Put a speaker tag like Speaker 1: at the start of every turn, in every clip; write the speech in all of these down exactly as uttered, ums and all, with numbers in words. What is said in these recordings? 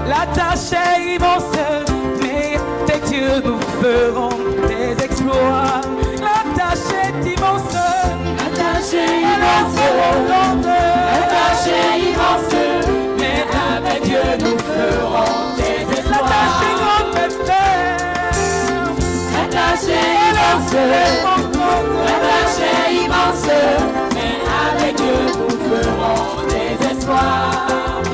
Speaker 1: La tâche est immense, mais avec Dieu nous ferons des exploits. La tâche est immense,
Speaker 2: La tâche est immense, la tâche est immense, mais avec Dieu nous ferons des
Speaker 1: la
Speaker 2: exploits.
Speaker 1: tâche est grande, mais frère.
Speaker 2: La tâche est immense, la tâche est immense, mais avec Dieu nous ferons des exploits.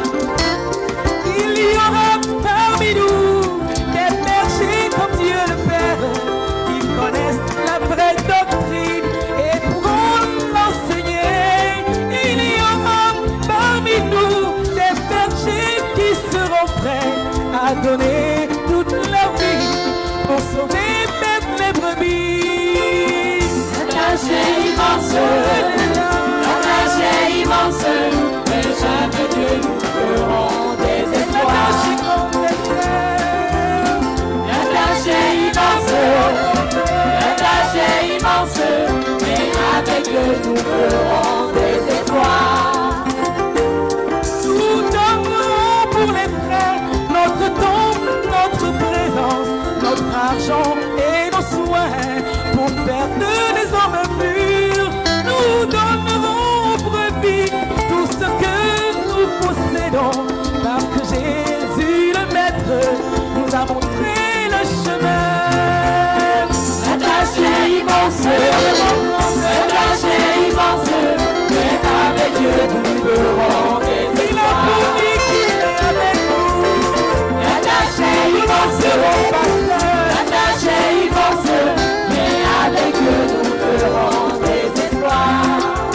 Speaker 1: Il y aura parmi nous des bergers comme Dieu le Père, qui connaissent la vraie doctrine et pourront l'enseigner. Il y aura parmi nous des bergers qui seront prêts à donner toute leur vie pour sauver même les brebis.
Speaker 2: La tâche est immense, la tâche est immense, mais avec Dieu nous ferons des
Speaker 1: La
Speaker 2: exploits.
Speaker 1: tâche est grande, mes frères.
Speaker 2: La tâche est immense, la tâche est immense, mais avec Dieu nous ferons des exploits.
Speaker 1: Nous donnerons pour les frères notre temps, notre présence, notre argent et nos soins pour faire de des hommes purs. Nous donnerons aux brebis tout ce que nous possédons, parce que Jésus le Maître nous a montré le chemin.
Speaker 2: La tâche est immense, la tâche est immense, mais avec Dieu nous ferons des
Speaker 1: Il a
Speaker 2: exploits.
Speaker 1: promis qu'il est avec nous.
Speaker 2: La tâche est immense, la tâche est immense, mais avec Dieu nous ferons des exploits.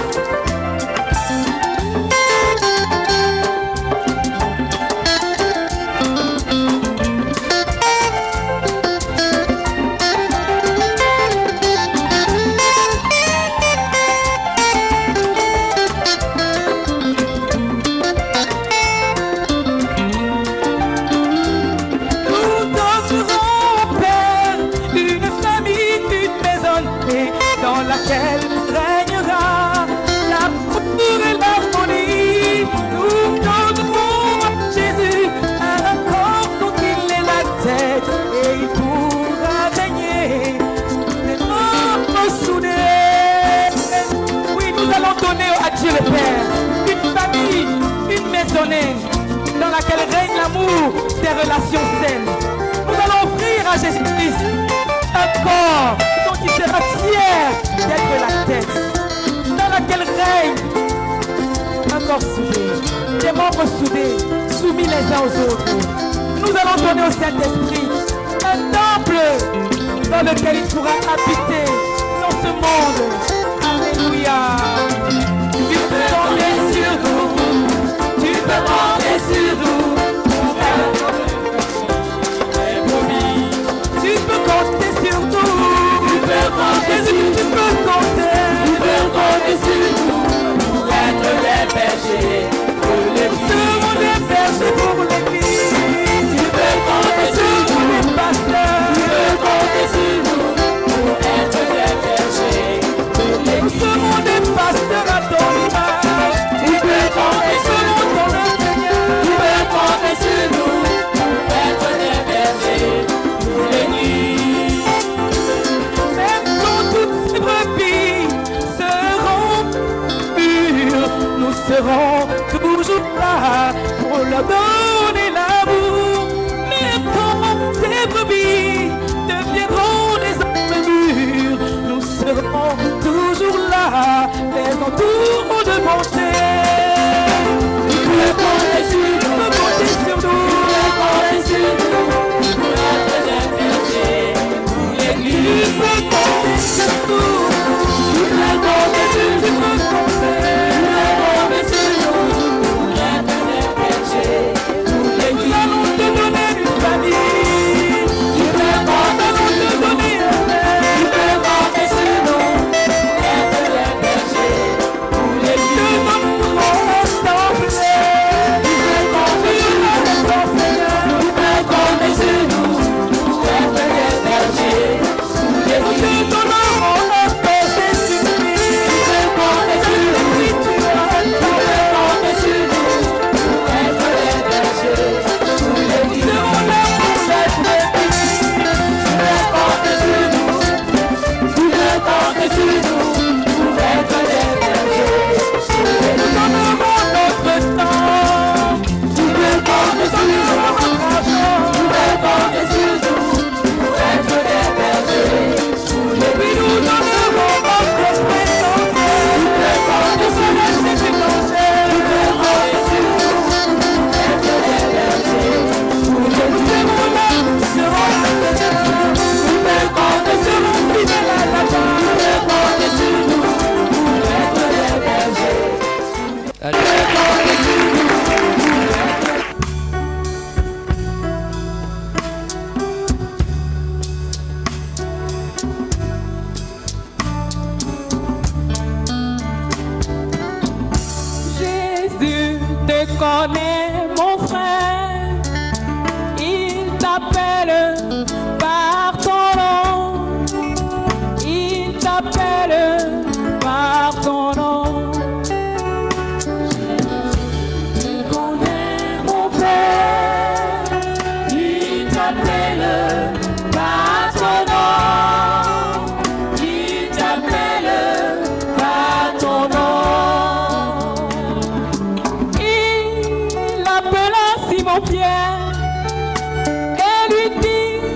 Speaker 1: Nous donnerons au Père une famille, une maison et dans laquelle régnera l'amour et l'harmonie. Nous donnerons à Jésus un corps dont il est la tête et il pourra régner sur les membres soudés. Oui, nous allons donner à Dieu le Père une famille, une maisonnée dans laquelle règne l'amour, des relations saines. Nous allons offrir à Jésus-Christ un corps dont il sera fier d'être la tête, dans laquelle règne un corps soudé, des membres soudés, soumis les uns aux autres. Nous allons donner au Saint-Esprit un temple dans lequel il pourra habiter dans ce monde. Alléluia. Tu peux compter sur nous, tu peux compter sur nous. Tu peux compter sur nous.
Speaker 2: Tu peux compter sur
Speaker 1: Tu
Speaker 2: nous.
Speaker 1: peux compter.
Speaker 2: Tu peux compter sur nous pour être des bergers pour
Speaker 1: Nous
Speaker 2: l'Église.
Speaker 1: serons des bergers pour l'Église.
Speaker 2: Tu peux compter sur
Speaker 1: Nous
Speaker 2: nous.
Speaker 1: les pasteurs.
Speaker 2: Tu peux compter sur nous pour être des bergers pour
Speaker 1: Nous
Speaker 2: l'Église.
Speaker 1: serons des pasteurs à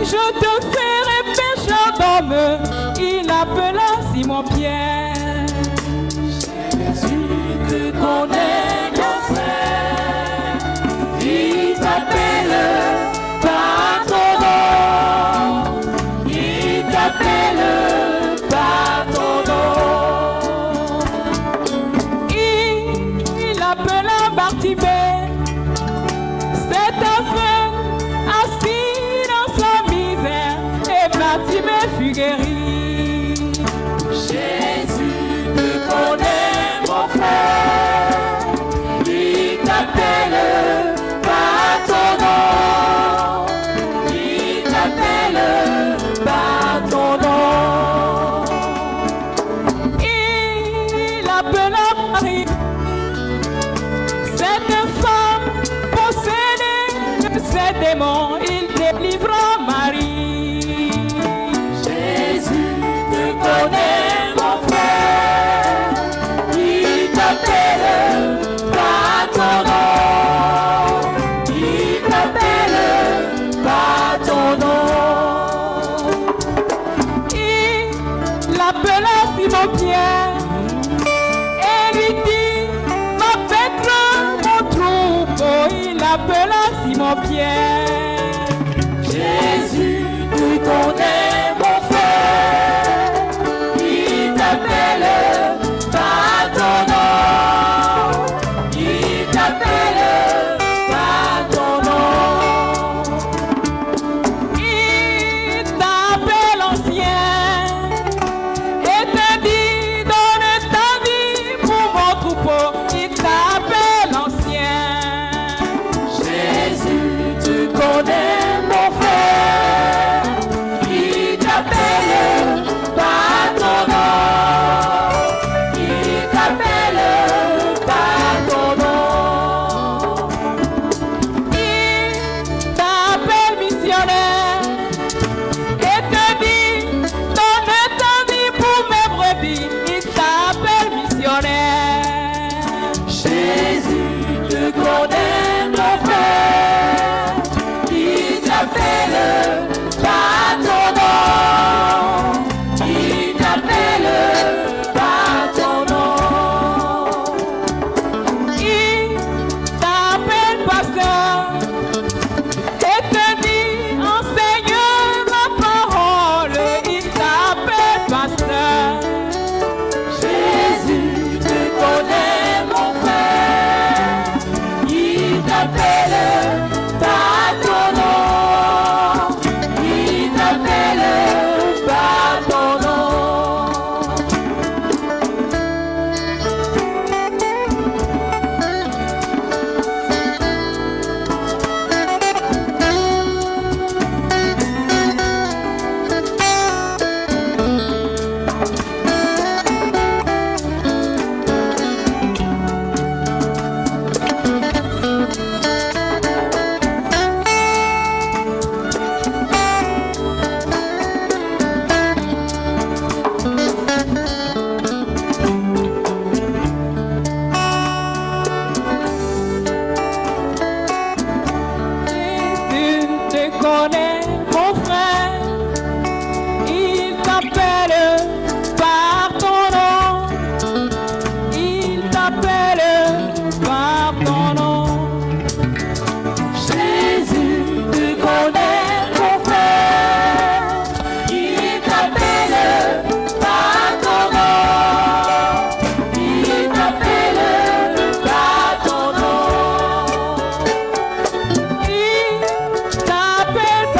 Speaker 1: je te ferai pécheur d'homme. Il appela Simon-Pierre.
Speaker 2: Jésus te connaît, mon frère. Il t'appelle par ton nom. Il t'appelle par ton nom.
Speaker 1: Il appela Bartimée. Cet aveugle assis dans sa misère, et Bartimée fut guéri.
Speaker 2: Jésus te connaît, mon frère. Il t'appelle par ton nom. Il t'appelle par ton nom.
Speaker 1: Il appela Marie. Cette femme possédée de ses démons, il délivra Marie.
Speaker 2: Jésus te connaît, mon frère. Il t'appelle par ton nom. Il t'appelle par ton nom.
Speaker 1: Il appela Simon-Pierre et lui dit, va paître mon troupeau. Il appela Simon-Pierre.
Speaker 2: Jésus te connaît, mon frère. Il t'appelle par ton nom. Il t'appelle par ton nom.
Speaker 1: Il t'appelle ancien et te dit, donne ta vie pour mon troupeau. Il t'appelle ancien.
Speaker 2: Jésus te connaît, mon frère. Il t'appelle par ton nom. Il t'appelle par ton nom.
Speaker 1: Il t'appelle missionnaire et te dit, donne ta vie pour mes brebis. Il t'appelle missionnaire.
Speaker 2: Jésus te connaît, mon frère. Il t'appelle par ton nom. Il t'appelle par ton nom.
Speaker 1: Il t'appelle pasteur et te dit, enseigne ma parole. Il t'appelle pasteur.
Speaker 2: Jésus te connaît, mon frère. Il t'appelle par ton nom. Il t'appelle par ton nom.
Speaker 1: Tu te connais, mon frère. Il t'appelle par ton nom. Il t'appelle par ton nom.
Speaker 2: Jésus te connaît, mon frère. Il t'appelle par ton nom. Il t'appelle par ton nom.
Speaker 1: Il t'appelle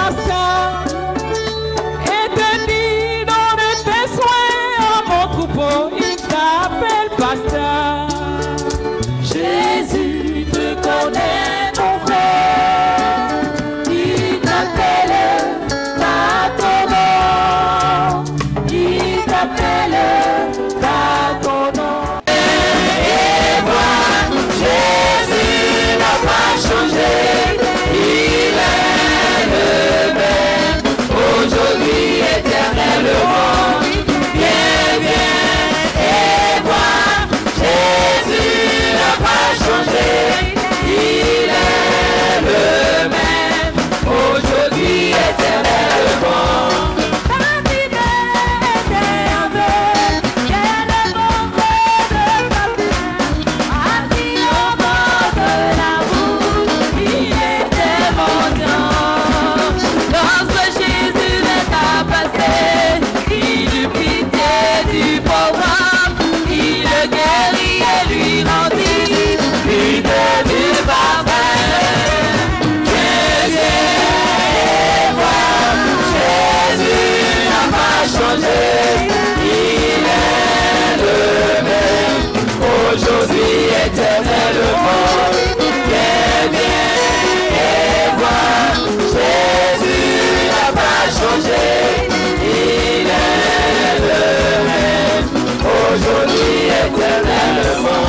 Speaker 2: changé. Il est le même, aujourd'hui, éternellement. Viens, viens et vois, Jésus n'a pas changé. Il est le même, aujourd'hui, éternellement.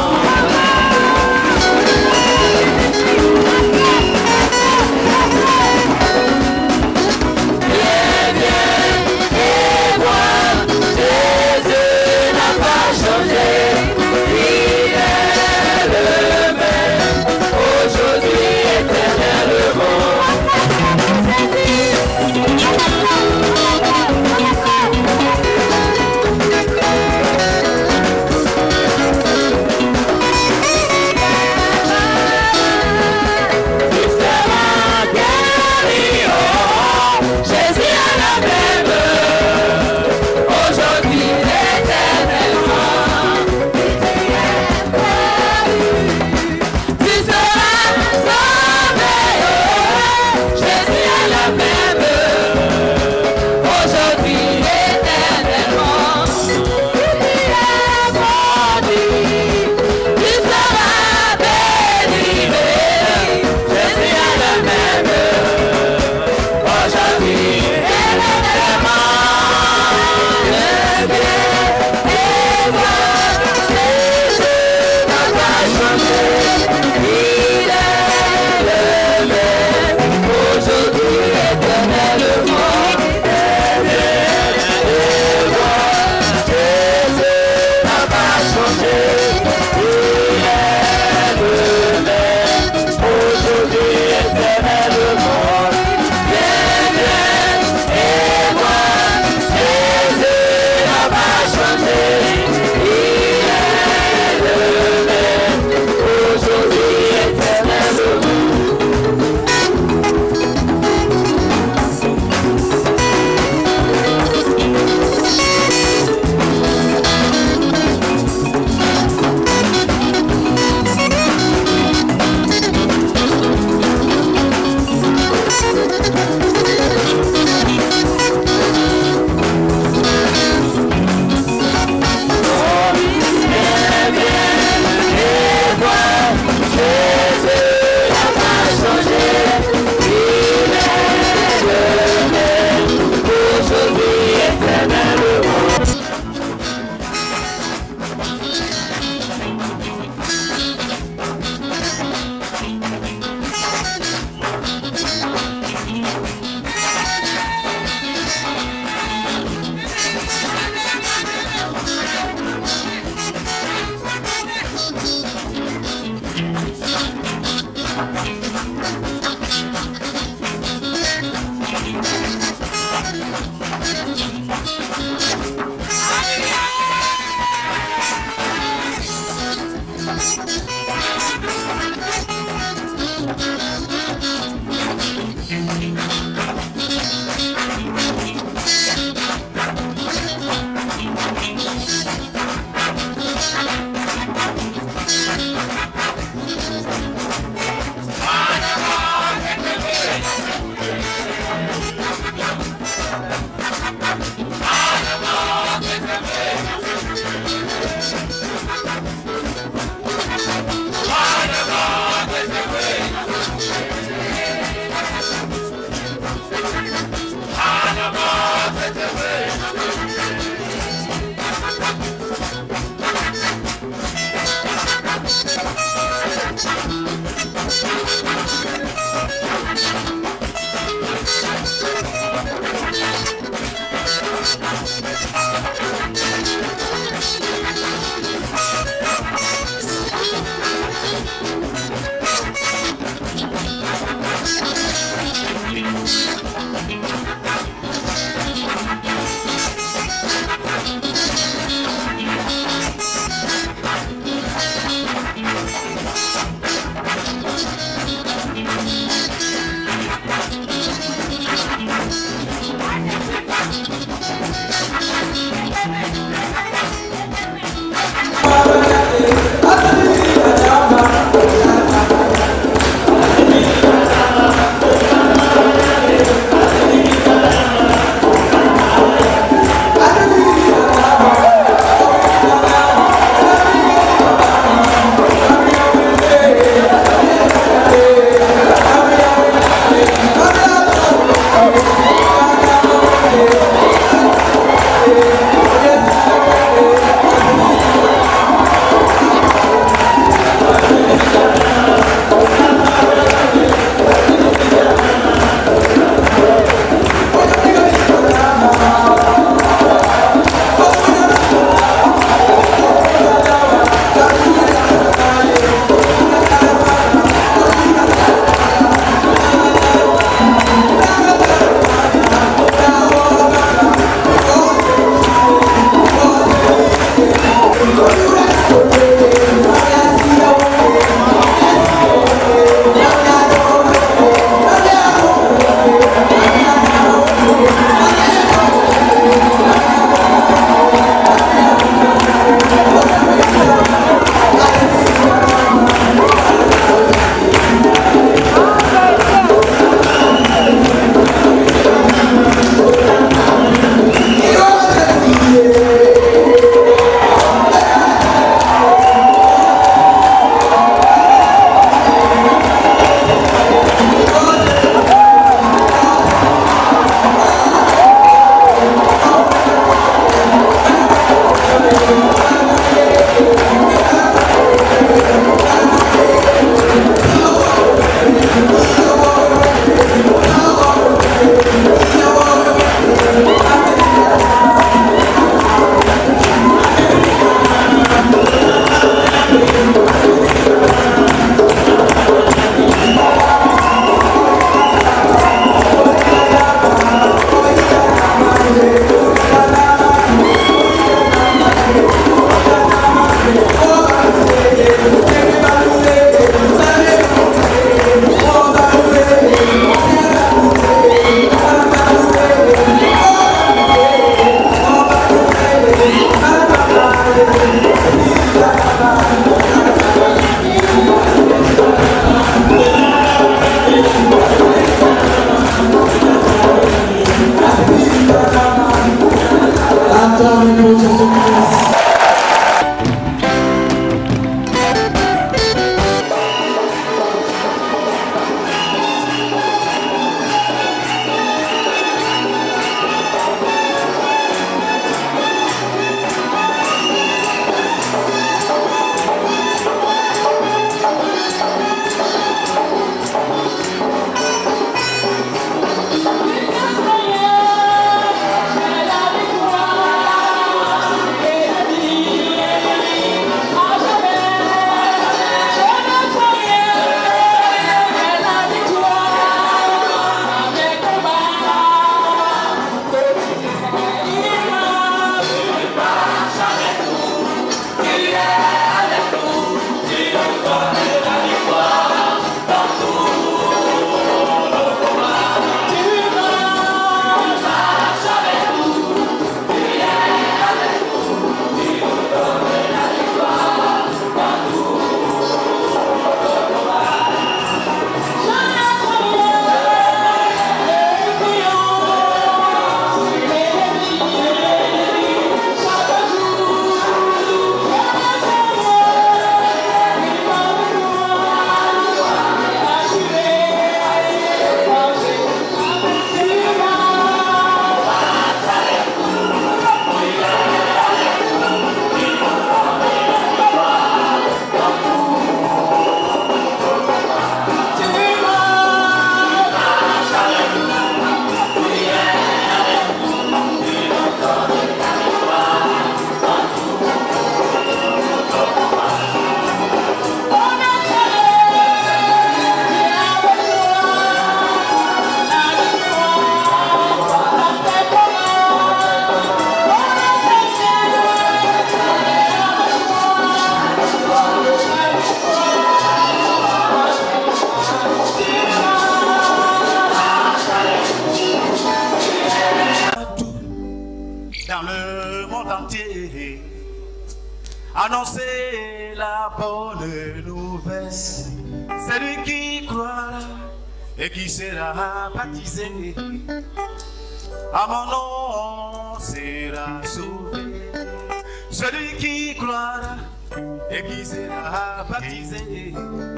Speaker 3: annoncer la bonne nouvelle. Celui qui croira et qui sera baptisé à mon nom sera sauvé. Celui qui croira et qui sera baptisé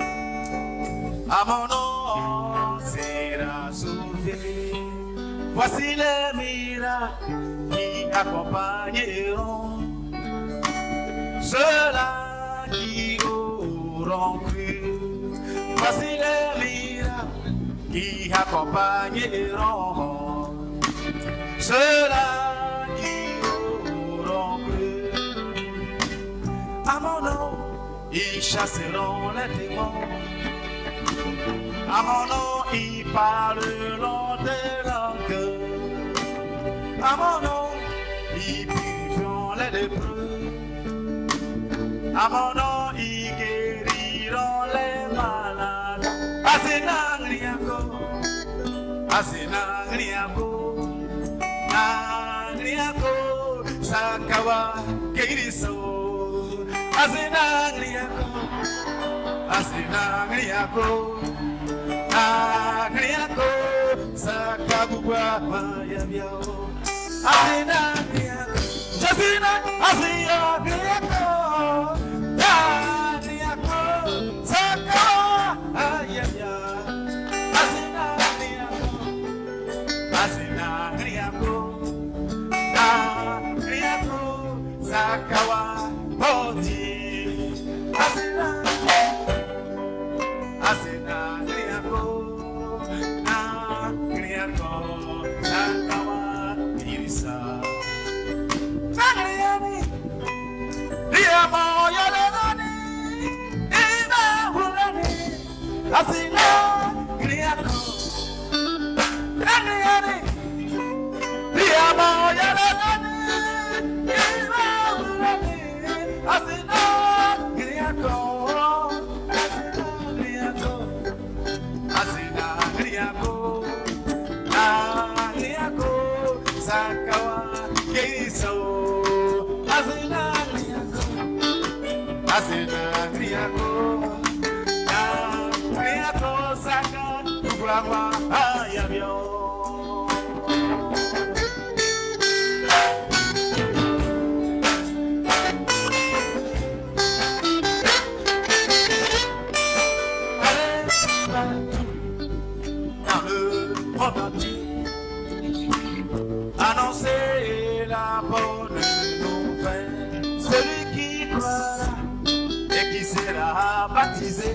Speaker 3: à mon nom sera sauvé. Voici les miracles qui accompagneront ceux-là qui auront cru. Voici les miracles qui accompagneront ceux-là qui auront cru. À mon nom, ils chasseront les démons. À mon nom, ils parleront des langues. À mon nom, ils purifieront les lépreux. À mon nom, ils guériront les malades. Asenangriako, Asenangriako, Nangriako, Sakawa, Keiriso. Asenangriako, Asenangriako, Nangriako, Sakawa, Mayabio. Asenangriako, Jasina, Asenangriako. Sakawa Boti Asina Asina Griako Na Griako Sakawa Irisa Sagriani Riamo Yolani Ima Hulani Asina Griako Sagriani Riamo Yolani Asina Griako, Asina Griako, Asina Griako, Na Griako, Sakawa Keiso, Asina Griako, Asina Griako, Na Griako, Saka Tukulama Ayabio. Annoncer la bonne nouvelle. Celui qui croira et qui sera baptisé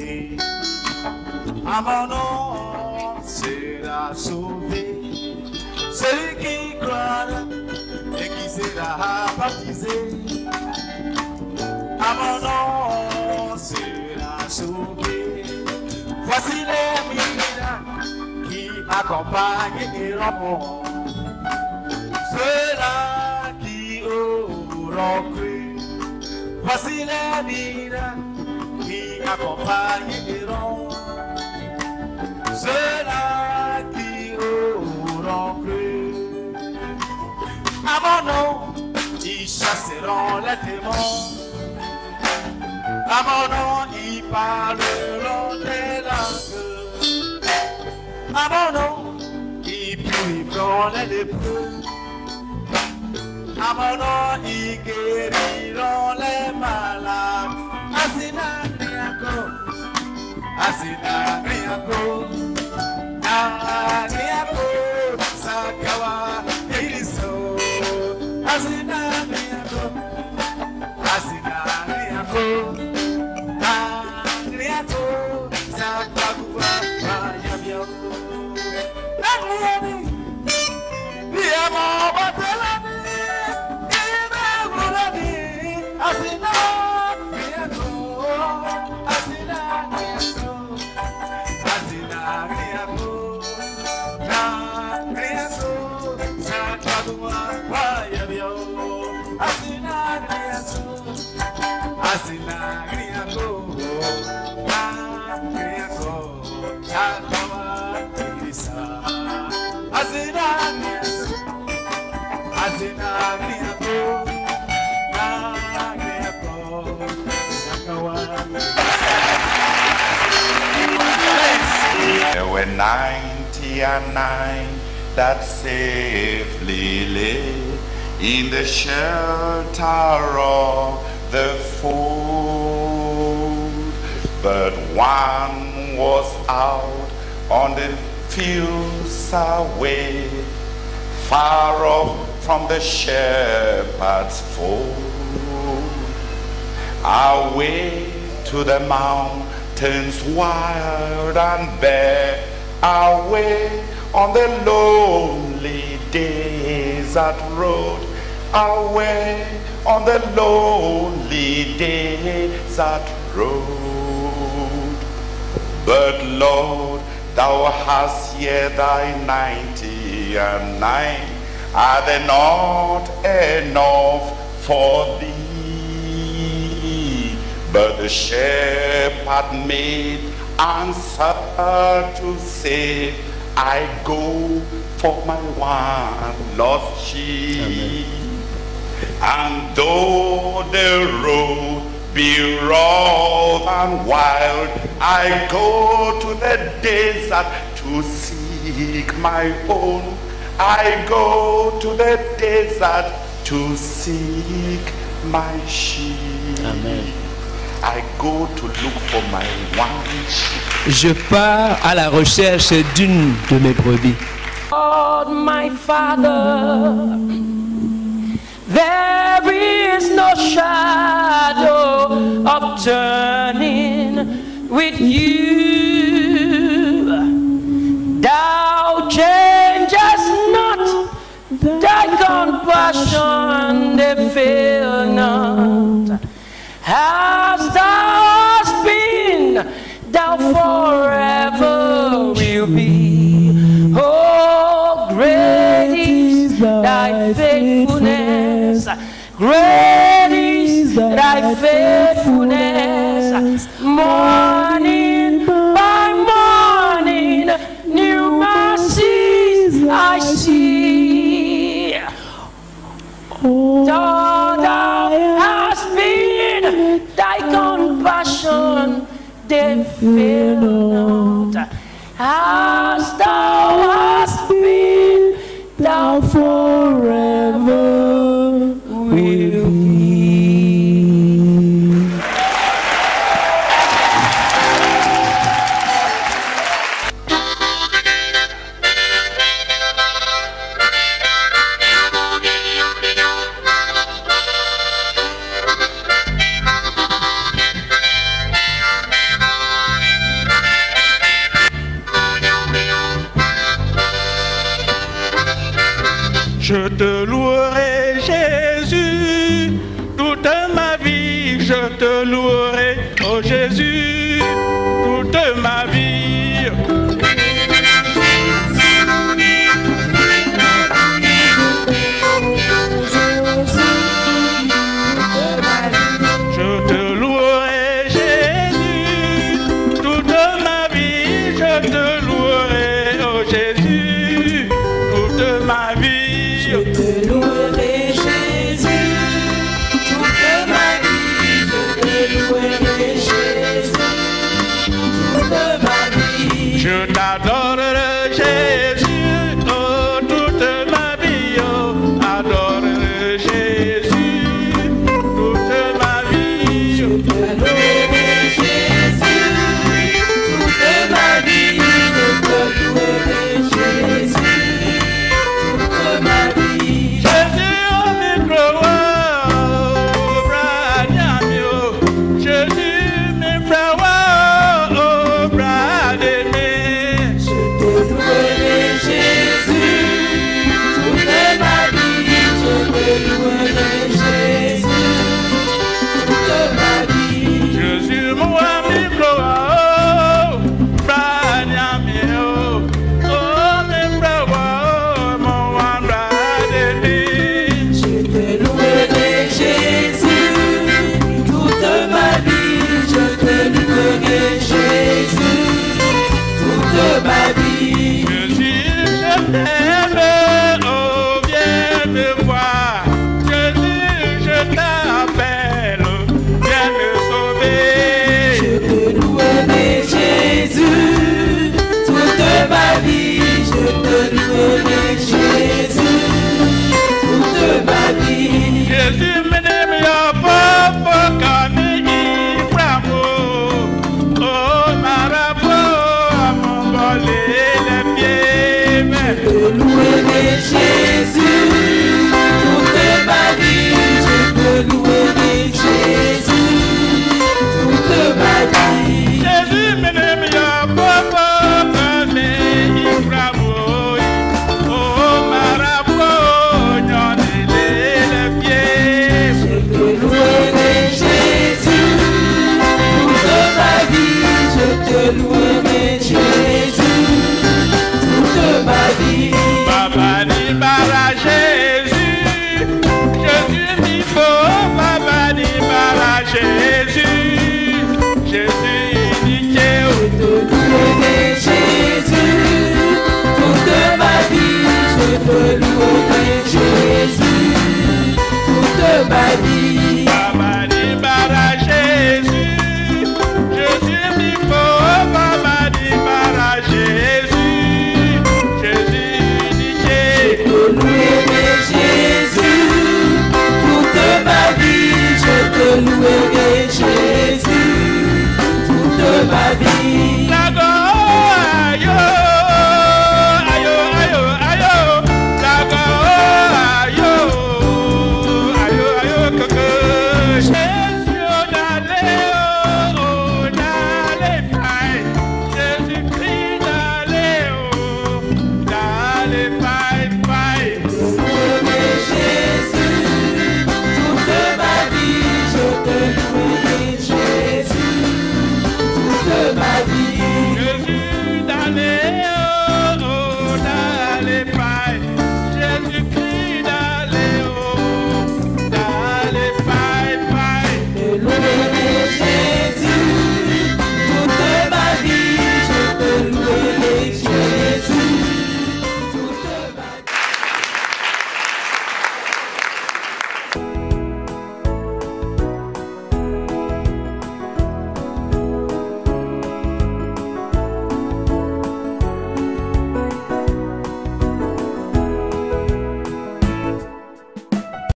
Speaker 3: à mon nom sera sauvé. Celui qui croira et qui sera baptisé à mon nom sera sauvé. Voici les miracles qui accompagneront ceux-là qui auront cru. Voici les miracles qui accompagneront ceux-là qui auront cru. À mon nom, ils chasseront les démons. À mon nom, ils parleront des langues. À mon nom, ils purifieront les lépreux. À mon nom, ils guériront les malades. Asina Griako, Asina Griako, Na Griako, Sakawa Keiso. Asina Griako, Asina Griako, Na Griako, Sakawa Mayabio. Nangriani, Biamo Batelani. Asina Griako, Asina Griako, Asina Griako, Na Griako, Sakawa Mayabio. Asina Griako, Asina Griako, Na Griako, Sakawa Irisa. Asina Griako, Asina Griako. the ninety and nine that safely lay in the shelter of the fold, but one was out on the fields away, far off from the shepherd's fold, away to the mountains wild and bare, away on the lonely desert road, away on the lonely desert road. But Lord, thou hast here thy ninety and nine, are they not enough for thee? But the shepherd made answer to say, I go for my one lost sheep. Amen. And though the road be rough and wild, I go to the desert to seek my own. I go to the desert to seek my sheep.
Speaker 4: Amen.
Speaker 3: I go to look for my one sheep.
Speaker 1: Je pars à la recherche d'une de mes brebis.
Speaker 2: Lord, my Father, there is no shadow of turning with you. Thou changest not, thy compassion they fail not. As thou hast been, thou forever will be. Oh, great is thy faithfulness, great is thy faithfulness. Morning by morning, new mercies I see. Oh, thou hast been, thy compassion they fail not. As thou hast been, thou forever will be.
Speaker 5: Je te louerai, Jésus, toute ma vie, je te louerai, oh Jésus, toute ma vie. Je te louerai, Jésus, toute ma vie, je te louerai, oh Jésus, toute ma vie.
Speaker 2: Je te louerai, te louerai Jésus.